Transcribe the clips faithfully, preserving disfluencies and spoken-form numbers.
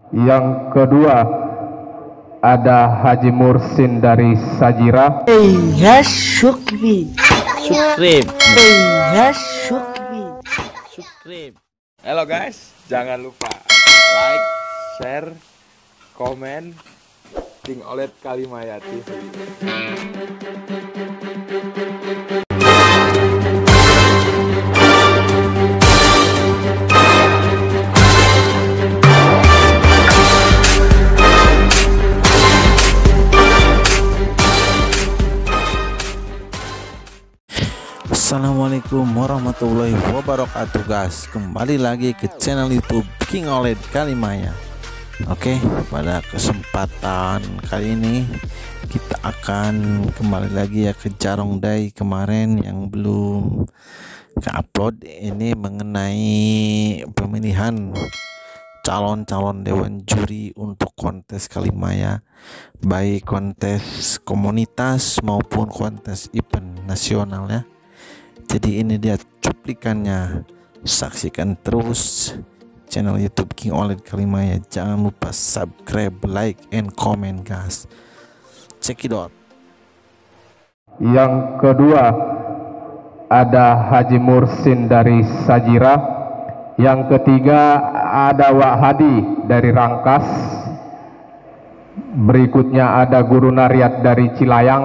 Yang kedua ada Haji Mursin dari Sajira. Ya Syukri. Subscribe. Ya Syukri. Subscribe. Halo guys, jangan lupa like, share, komen King O L E D Kalimaya T V. Assalamualaikum warahmatullahi wabarakatuh guys, kembali lagi ke channel YouTube King O L E D Kalimaya. Oke, pada kesempatan kali ini kita akan kembali lagi ya ke Jarong Day kemarin yang belum ke upload, ini mengenai pemilihan calon-calon dewan juri untuk kontes Kalimaya, baik kontes komunitas maupun kontes event nasional ya. Jadi ini dia cuplikannya, saksikan terus channel YouTube King O L E D Kalimaya. Jangan lupa subscribe, like, and comment guys. Check it out. Yang kedua ada Haji Mursin dari Sajira. Yang ketiga ada Wak Hadi dari Rangkas. Berikutnya ada Guru Nariat dari Cilayang,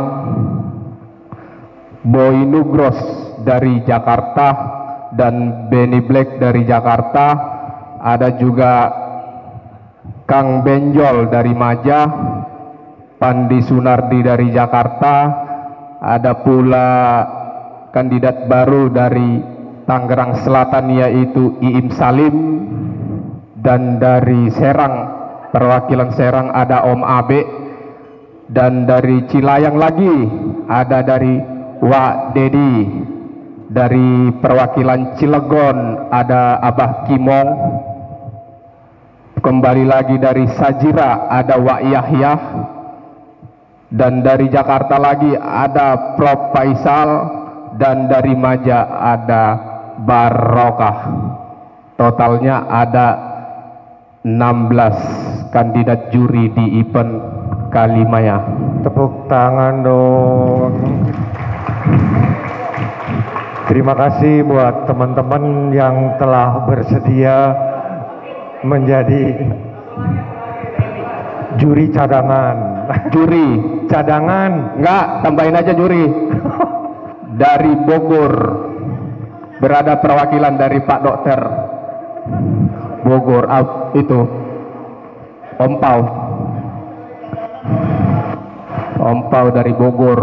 Boy Nugros dari Jakarta, dan Benny Black dari Jakarta. Ada juga Kang Benjol dari Maja, Pandi Sunardi dari Jakarta. Ada pula kandidat baru dari Tangerang Selatan yaitu Iim Salim, dan dari Serang, perwakilan Serang ada Om Abe, dan dari Cilayang lagi ada dari Wak Dedi. Dari perwakilan Cilegon ada Abah Kimong. Kembali lagi dari Sajira ada Wak Yahya, dan dari Jakarta lagi ada Prof Faisal, dan dari Maja ada Barokah. Totalnya ada enam belas kandidat juri di event Kalimaya. Tepuk tangan dong. Terima kasih buat teman-teman yang telah bersedia menjadi juri cadangan. Juri Cadangan? enggak, tambahin aja juri. Dari Bogor berada perwakilan dari Pak Dokter Bogor, ah, itu Om Pau. Om Pau dari Bogor.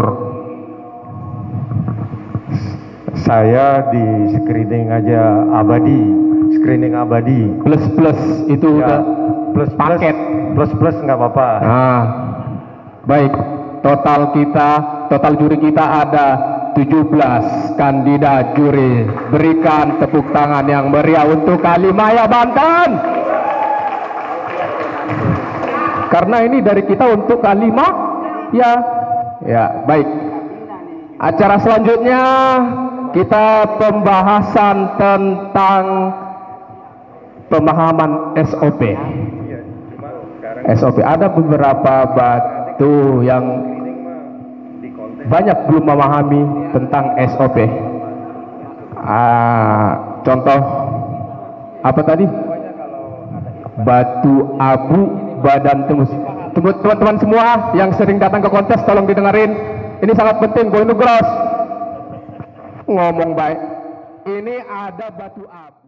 Saya di screening aja abadi, screening abadi. Plus plus itu Ya, udah plus paket. Plus plus nggak apa-apa. Nah, baik. Total kita, total juri kita ada tujuh belas kandidat juri. Berikan tepuk tangan yang meriah untuk Kalimaya Banten. Karena ini dari kita untuk Kalimaya. Ya, ya, baik. Acara selanjutnya kita pembahasan tentang pemahaman S O P. S O P ada beberapa batu yang banyak belum memahami tentang S O P. Ah, contoh apa tadi? Batu abu, badan tembus. Teman-teman semua yang sering datang ke kontes tolong didengarin. Ini sangat penting, Boy Nugros. Ngomong baik. Ini ada batu abu.